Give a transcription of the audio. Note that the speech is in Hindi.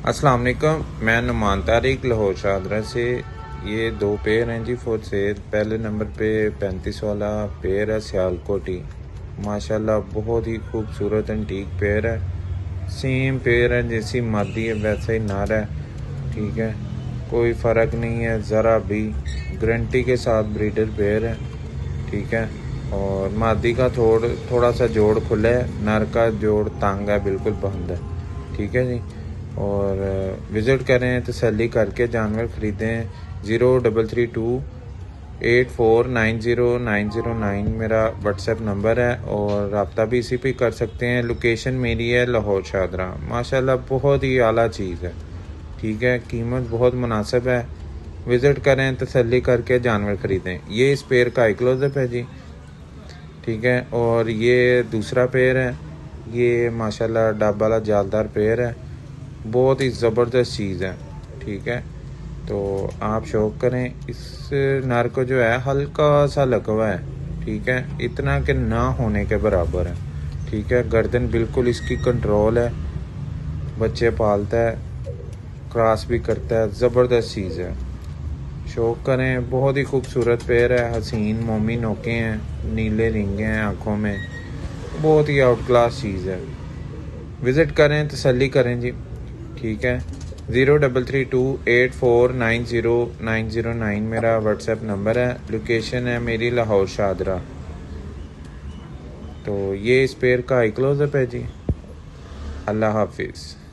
अस्सलाम वालेकुम, मैं नुमान तारिक लाहौर शाहदरा से। ये दो पेयर हैं जी फॉर सेल। पहले नंबर पे 35 वाला पेयर है सियालकोटी। माशाल्लाह बहुत ही खूबसूरत एंटीक पेयर है। सेम पेयर है, जैसी मादी है वैसा ही नर है। ठीक है, कोई फ़र्क नहीं है ज़रा भी। गारंटी के साथ ब्रीडर पेयर है। ठीक है, और मादी का थोड़ा सा जोड़ खुला है, नर का जोड़ तंग है, बिल्कुल बंद है। ठीक है जी। और विज़िट करें, तसल्ली करके जानवर ख़रीदें। 033284909009 मेरा व्हाट्सएप नंबर है और रब्ता भी इसी पे कर सकते हैं। लोकेशन मेरी है लाहौर शाहदरा। माशाल्लाह बहुत ही आला चीज़ है। ठीक है, कीमत बहुत मुनासिब है। विज़िट करें, तसल्ली करके जानवर ख़रीदें। ये इस पेयर का क्लोज़अप है जी। ठीक है, और ये दूसरा पेयर है। ये माशाल्लाह डब वाला जालदार पेयर है, बहुत ही ज़बरदस्त चीज़ है। ठीक है, तो आप शौक करें। इस नर को जो है हल्का सा लकवा है। ठीक है, इतना कि ना होने के बराबर है। ठीक है, गर्दन बिल्कुल इसकी कंट्रोल है, बच्चे पालता है, क्रॉस भी करता है, ज़बरदस्त चीज़ है। शौक करें, बहुत ही खूबसूरत पेयर है। हसीन मोमी नोके हैं, नीले रिंगे हैं आँखों में, बहुत ही आउट क्लास चीज़ है। विज़िट करें, तसल्ली करें जी। ठीक है, 033284909009 मेरा व्हाट्सएप नंबर है। लोकेशन है मेरी लाहौर शाहदरा। तो ये इस पेयर का क्लोज़अप है जी। अल्लाह हाफिज़।